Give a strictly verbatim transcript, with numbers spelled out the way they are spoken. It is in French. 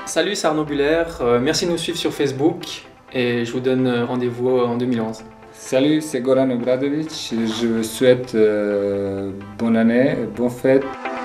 Salut, c'est Arnaud Buller. Euh, merci de nous suivre sur Facebook et je vous donne rendez-vous en deux mille onze. Salut, c'est Goran Obradovic. Je vous souhaite euh, bonne année, bonne fête.